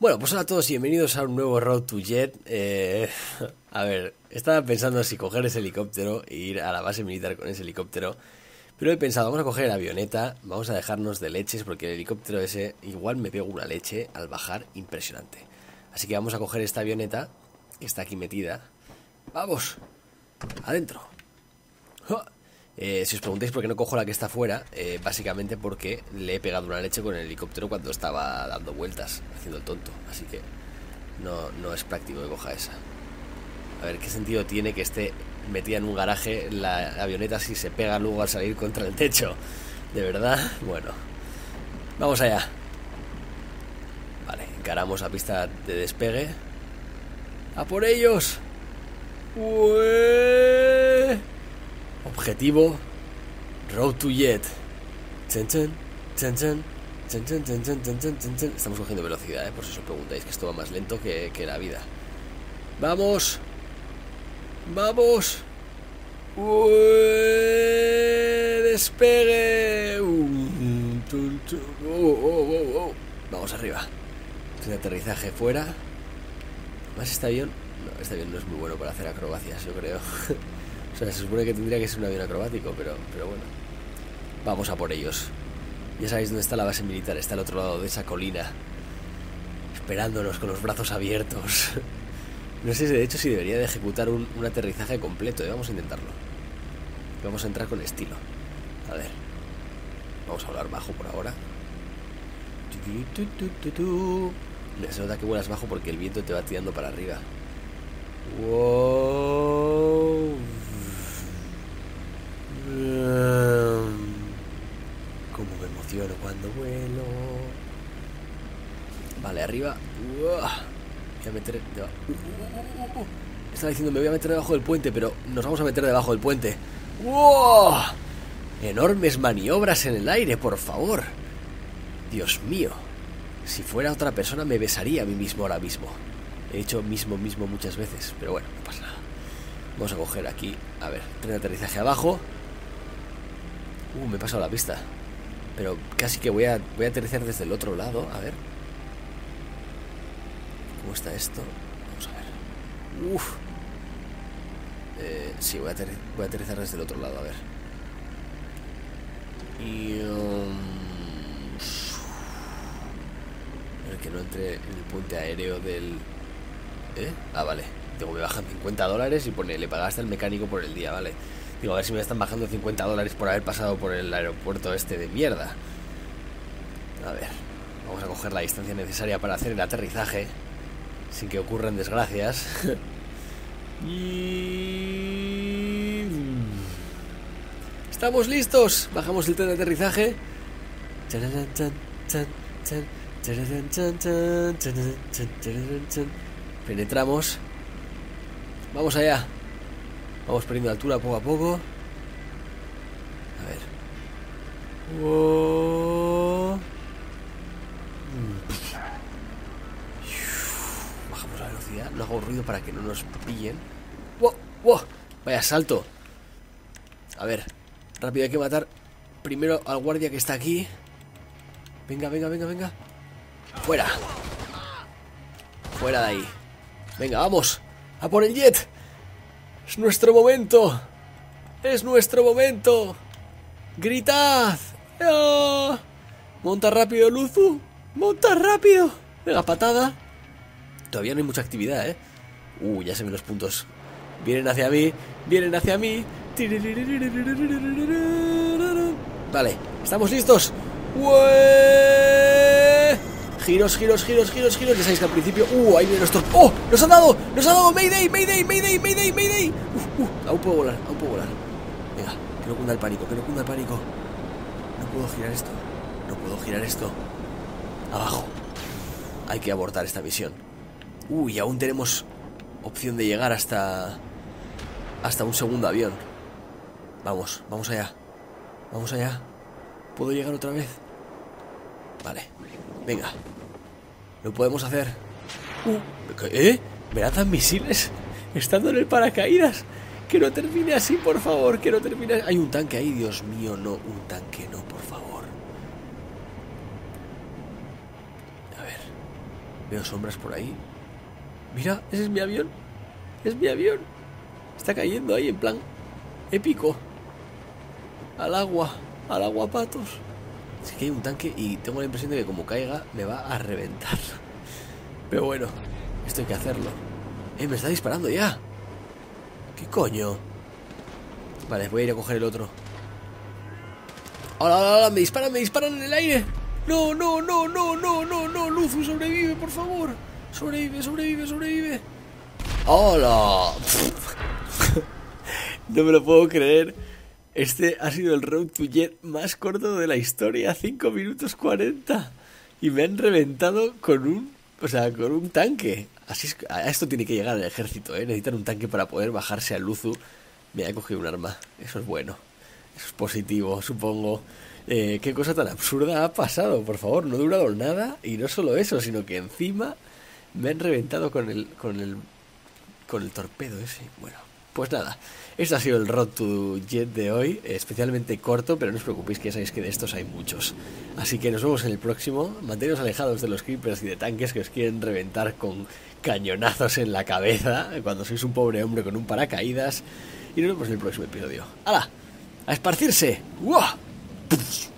Bueno, pues hola a todos y bienvenidos a un nuevo Road to Jet. A ver, estaba pensando si coger ese helicóptero e ir a la base militar con ese helicóptero. Pero he pensado, vamos a coger la avioneta, vamos a dejarnos de leches porque el helicóptero ese igual me pego una leche al bajar impresionante. Así que vamos a coger esta avioneta, que está aquí metida. ¡Vamos! ¡Adentro! Si os preguntáis por qué no cojo la que está afuera, básicamente porque le he pegado una leche con el helicóptero cuando estaba dando vueltas, haciendo el tonto. Así que no es práctico que coja esa. A ver, ¿qué sentido tiene que esté metida en un garaje la avioneta si se pega luego al salir contra el techo? ¿De verdad? Bueno, vamos allá. Vale, encaramos la pista de despegue. ¡A por ellos! ¡Ué! Objetivo Road to Jet. Chen, chen, chen, chen, chen, chen, chen, chen, chen, chen, chen. Estamos cogiendo velocidad, por si os preguntáis, que esto va más lento que la vida. ¡Vamos! ¡Vamos! ¡Ué! ¡Despegue! Vamos arriba. De aterrizaje fuera. Más este avión. No, este avión no es muy bueno para hacer acrobacias, yo creo. O sea, se supone que tendría que ser un avión acrobático, pero bueno. Vamos a por ellos. Ya sabéis dónde está la base militar. Está al otro lado de esa colina, esperándonos con los brazos abiertos. No sé, de hecho, si debería de ejecutar un aterrizaje completo. Vamos a intentarlo. Vamos a entrar con estilo. A ver. Vamos a hablar bajo por ahora. Se nota que vuelas bajo porque el viento te va tirando para arriba. Wow. Cómo me emociono cuando vuelo. Vale, arriba. Voy a meter estaba diciendo me voy a meter debajo del puente, pero nos vamos a meter debajo del puente. ¡Wow! Enormes maniobras en el aire, por favor. Dios mío. Si fuera otra persona me besaría a mí mismo ahora mismo. He dicho mismo muchas veces, pero bueno, no pasa nada. Vamos a coger aquí, a ver, tren de aterrizaje abajo. Me he pasado la pista. Pero casi que voy a aterrizar desde el otro lado, a ver. ¿Cómo está esto? Vamos a ver. Sí, voy a aterrizar desde el otro lado, a ver. Y... a ver que no entre en el puente aéreo del... Ah, vale. Digo, me bajan $50 y pone, le pagaste al mecánico por el día, vale. Digo, a ver si me están bajando $50 por haber pasado por el aeropuerto este de mierda. A ver, vamos a coger la distancia necesaria para hacer el aterrizaje sin que ocurran desgracias. Y... ¡estamos listos! Bajamos el tren de aterrizaje. Penetramos. Vamos allá. Vamos perdiendo altura poco a poco. A ver. Bajamos la velocidad. No hago ruido para que no nos pillen. ¡Wow! Vaya salto. A ver. Rápido, hay que matar primero al guardia que está aquí. Venga. ¡Fuera! Fuera de ahí. Venga, vamos. ¡A por el jet! ¡Es nuestro momento! ¡Es nuestro momento! ¡Gritad! ¡Oh! ¡Monta rápido, Luzu! ¡Monta rápido! Venga, patada. Todavía no hay mucha actividad, ¿eh? Ya se ven los puntos. Vienen hacia mí. Vale, estamos listos. ¡Ué! Giros. Ya sabéis que al principio... ahí viene nuestro... ¡Oh! ¡Nos han dado! ¡Mayday! Aún puedo volar. Venga, que no cunda el pánico. No puedo girar esto. Abajo. Hay que abortar esta misión. Y aún tenemos opción de llegar hasta un segundo avión. Vamos allá. ¿Puedo llegar otra vez? Vale, venga. Lo podemos hacer. ¿Me lanzan misiles estando en el paracaídas? Que no termine así, por favor. Hay un tanque ahí, Dios mío, no. Un tanque, no, por favor. A ver. Veo sombras por ahí. Mira, ese es mi avión. Es mi avión. Está cayendo ahí en plan épico. Al agua patos. Sí que hay un tanque y tengo la impresión de que como caiga me va a reventar. Pero bueno, esto hay que hacerlo. Me está disparando ya. ¿Qué coño? Vale, voy a ir a coger el otro. ¡Hola, hola, hola! ¡Me disparan en el aire! ¡No, no, no, no, no, no, no! ¡Luzu, sobrevive, por favor! ¡Sobrevive! ¡Hola! No me lo puedo creer. Este ha sido el Road to Jet más corto de la historia. 5 minutos 40. Y me han reventado con un tanque. Así es, a esto tiene que llegar el ejército, ¿eh? Necesitan un tanque para poder bajarse al Luzu. Me ha cogido un arma. Eso es bueno. Eso es positivo, supongo. Qué cosa tan absurda ha pasado, por favor. No ha durado nada. Y no solo eso, sino que encima me han reventado con el torpedo ese. Bueno, pues nada. Este ha sido el Road to Jet de hoy. Especialmente corto, pero no os preocupéis que ya sabéis que de estos hay muchos. Así que nos vemos en el próximo. Manteneos alejados de los creepers y de tanques que os quieren reventar con cañonazos en la cabeza cuando sois un pobre hombre con un paracaídas. Y nos vemos en el próximo episodio. ¡Hala! ¡A esparcirse! ¡Uah!